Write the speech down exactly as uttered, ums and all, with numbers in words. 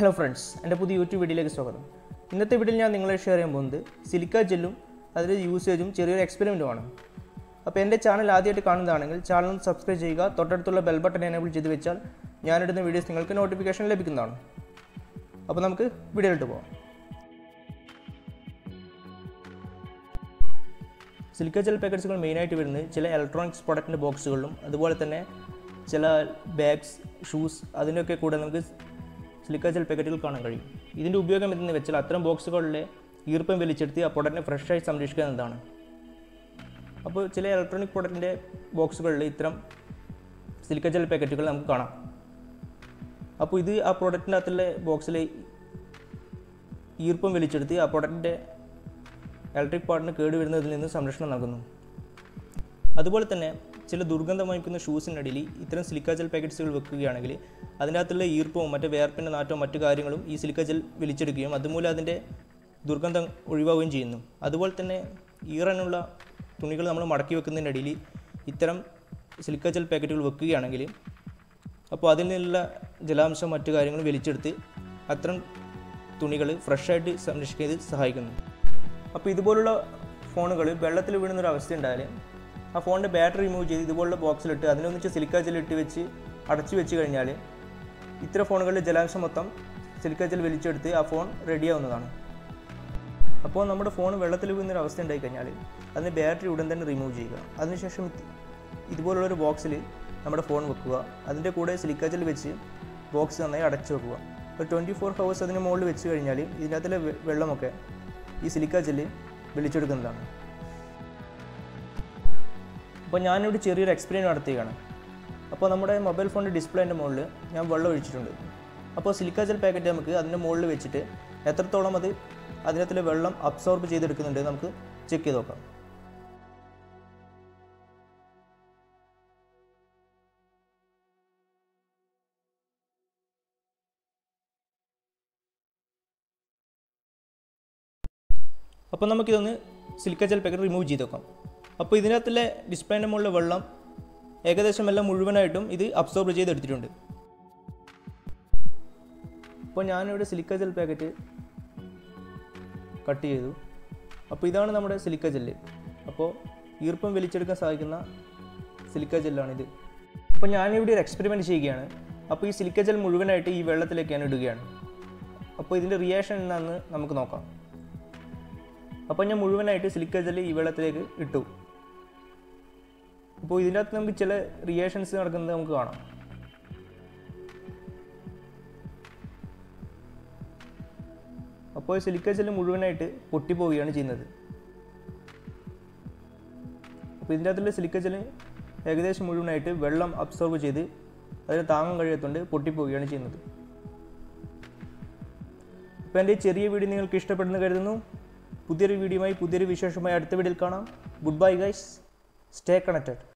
Hello friends, എൻ്റെ പുതിയ YouTube വീഡിയോയിലേക്ക് സ്വാഗതം. ഇന്നത്തെ വീഡിയോയിൽ ഞാൻ നിങ്ങളെ ഷെയർ ചെയ്യാൻ പോകുന്നത് സിലിക്ക ജെല്ലും അതിൻ്റെ യൂസേജും ചെറിയൊരു എക്സ്പെരിമെൻറ്റുമാണ്. അപ്പോൾ എൻ്റെ ചാനൽ ആദ്യമായിട്ട് കാണുന്നതാണെങ്കിൽ ചാനൽ സബ്സ്ക്രൈബ് ചെയ്യുക. തൊട്ടടുത്തുള്ള ബെൽ ബട്ടൺ എനേബിൾ ചെയ്ത് വെച്ചാൽ ഞാനിടുന്ന വീഡിയോസ് നിങ്ങൾക്ക് നോട്ടിഫിക്കേഷൻ ലഭിക്കുന്നതാണ്. അപ്പോൾ നമുക്ക് വീഡിയോയിലോട്ട് പോകാം. സിലിക്ക ജെൽ പാക്കറ്റ്സുകൾ മെയിനായിട്ട് വരുന്നത് ചില ഇലക്ട്രോണിക്സ് പ്രൊഡക്റ്റിൻ്റെ ബോക്സുകളിലും അതുപോലെ തന്നെ ചില ബാഗ്സ്, ഷൂസ് അതിൻ്റെയൊക്കെ കൂടെ നമുക്ക് സിലിക്ക ജെൽ പാക്കറ്റുകൾ കാണാൻ കഴിയും. ഇതിൻ്റെ ഉപയോഗം എന്തെന്ന് വെച്ചാൽ അത്തരം ബോക്സുകളിലെ ഈർപ്പം വലിച്ചെടുത്ത് ആ പ്രൊഡക്റ്റിനെ ഫ്രഷായി സംരക്ഷിക്കുക എന്നതാണ്. അപ്പോൾ ചില ഇലക്ട്രോണിക് പ്രൊഡക്റ്റിൻ്റെ ബോക്സുകളിൽ ഇത്തരം സിലിക്ക ജെൽ പാക്കറ്റുകൾ നമുക്ക് കാണാം. അപ്പോൾ ഇത് ആ പ്രൊഡക്റ്റിൻ്റെ അകത്തുള്ള ബോക്സിലെ ഈർപ്പം വലിച്ചെടുത്ത് ആ പ്രൊഡക്റ്റിൻ്റെ ഇലക്ട്രിക് പാർട്ടിന് കേടുവരുന്നതിൽ നിന്ന് സംരക്ഷണം നൽകുന്നു. അതുപോലെ തന്നെ ചില ദുർഗന്ധം വഹിക്കുന്ന ഷൂസിനടിയിൽ ഇത്തരം സിലിക്ക ജെൽ പാക്കറ്റ്സുകൾ വെക്കുകയാണെങ്കിൽ അതിൻ്റെ അകത്തുള്ള ഈർപ്പവും മറ്റു വേർപ്പിൻ്റെ നാറ്റവും മറ്റു കാര്യങ്ങളും ഈ സിലിക്ക ജെൽ വലിച്ചെടുക്കുകയും അതുമൂലം അതിൻ്റെ ദുർഗന്ധം ഒഴിവാകുകയും ചെയ്യുന്നു. അതുപോലെ തന്നെ ഈറനുള്ള തുണികൾ നമ്മൾ മടക്കി വെക്കുന്നതിനിടയിൽ ഇത്തരം സിലിക്ക ജെൽ പാക്കറ്റുകൾ വെക്കുകയാണെങ്കിൽ അപ്പോൾ അതിൽ നിന്നുള്ള ജലാംശം മറ്റു കാര്യങ്ങളും വലിച്ചെടുത്ത് അത്തരം തുണികൾ ഫ്രഷായിട്ട് സംരക്ഷിക്കാൻ സഹായിക്കുന്നു. അപ്പോൾ ഇതുപോലുള്ള ഫോണുകൾ വെള്ളത്തിൽ വീഴുന്നൊരു അവസ്ഥ ഉണ്ടായാൽ ആ ഫോണിൻ്റെ ബാറ്ററി റിമൂവ് ചെയ്ത് ഇതുപോലുള്ള ബോക്സിലിട്ട് അതിനൊന്നിച്ച് സിലിക്ക ജെൽ ഇട്ട് വെച്ച് അടച്ചു വെച്ച് കഴിഞ്ഞാൽ ഇത്തരം ഫോണുകളിലെ ജലാംശം മൊത്തം സിലിക്ക ജെൽ വലിച്ചെടുത്ത് ആ ഫോൺ റെഡിയാവുന്നതാണ്. അപ്പോൾ നമ്മുടെ ഫോൺ വെള്ളത്തിൽ വീഴുന്നൊരു അവസ്ഥ ഉണ്ടായിക്കഴിഞ്ഞാൽ അതിന് ബാറ്ററി ഉടൻ തന്നെ റിമൂവ് ചെയ്യുക. അതിനുശേഷം ഇതുപോലുള്ളൊരു ബോക്സിൽ നമ്മുടെ ഫോൺ വെക്കുക. അതിൻ്റെ കൂടെ സിലിക്ക ജെൽ വെച്ച് ബോക്സ് നന്നായി അടച്ചു വെക്കുക. ഒരു ട്വൻറ്റി ഫോർ ഹവേഴ്സ് അതിന് മുകളിൽ വെച്ച് കഴിഞ്ഞാൽ ഇതിനകത്തുള്ള വെള്ളമൊക്കെ ഈ സിലിക്ക ജെല്ല് വലിച്ചെടുക്കുന്നതാണ്. അപ്പോൾ ഞാനിവിടെ ചെറിയൊരു എക്സ്പെരിമെൻറ്റ് നടത്തുകയാണ്. അപ്പോൾ നമ്മുടെ മൊബൈൽ ഫോണിൻ്റെ ഡിസ്പ്ലേൻ്റെ മുകളിൽ ഞാൻ വെള്ളം ഒഴിച്ചിട്ടുണ്ട്. അപ്പോൾ സിലിക്ക ജെൽ പാക്കറ്റ് നമുക്ക് അതിൻ്റെ മുകളിൽ വെച്ചിട്ട് എത്രത്തോളം അത് അതിനകത്തുള്ള വെള്ളം അബ്സോർബ് ചെയ്തെടുക്കുന്നുണ്ട് നമുക്ക് ചെക്ക് ചെയ്ത് നോക്കാം. അപ്പോൾ നമുക്കിതൊന്ന് സിലിക്ക ജെൽ പാക്കറ്റ് റിമൂവ് ചെയ്ത് നോക്കാം. അപ്പോൾ ഇതിനകത്തുള്ള ഡിസ്പ്ലേൻ്റെ മുകളിലെ വെള്ളം ഏകദേശം എല്ലാം മുഴുവനായിട്ടും ഇത് അബ്സോർബ് ചെയ്തെടുത്തിട്ടുണ്ട്. അപ്പോൾ ഞാനിവിടെ സിലിക്ക ജെൽ പാക്കറ്റ് കട്ട് ചെയ്തു. അപ്പോൾ ഇതാണ് നമ്മുടെ സിലിക്ക ജെല്ല്. അപ്പോൾ ഈർപ്പം വലിച്ചെടുക്കാൻ സഹായിക്കുന്ന സിലിക്ക ജെല്ലാണിത്. അപ്പോൾ ഞാനിവിടെ ഒരു എക്സ്പെരിമെൻറ്റ് ചെയ്യുകയാണ്. അപ്പോൾ ഈ സിലിക്ക ജെൽ മുഴുവനായിട്ട് ഈ വെള്ളത്തിലേക്ക് ഞാൻ ഇടുകയാണ്. അപ്പോൾ ഇതിൻ്റെ റിയാക്ഷൻ എന്താണെന്ന് നമുക്ക് നോക്കാം. അപ്പോൾ ഞാൻ മുഴുവനായിട്ട് സിലിക്ക ജെല്ല് ഈ വെള്ളത്തിലേക്ക് ഇട്ടു. അപ്പോൾ ഇതിൻ്റെ അകത്ത് നമുക്ക് ചില റിയാക്ഷൻസ് നടക്കുന്നത് നമുക്ക് കാണാം. അപ്പോൾ സിലിക്ക ജെല്ല് മുഴുവനായിട്ട് പൊട്ടിപ്പോവുകയാണ് ചെയ്യുന്നത്. അപ്പോൾ ഇതിൻ്റെ അകത്തുള്ള സിലിക്ക ജെല്ല് ഏകദേശം മുഴുവനായിട്ട് വെള്ളം അബ്സോർബ് ചെയ്ത് അതിന് താങ്ങാൻ കഴിയാത്തതുകൊണ്ട് പൊട്ടിപ്പോവുകയാണ് ചെയ്യുന്നത്. അപ്പോൾ എൻ്റെ ഈ ചെറിയ വീഡിയോ നിങ്ങൾക്ക് ഇഷ്ടപ്പെടുന്നു കരുതുന്നു. പുതിയൊരു വീഡിയോയുമായി പുതിയൊരു വിശേഷമായി അടുത്ത വീഡിയോയിൽ കാണാം. Good bye guys, stay connected.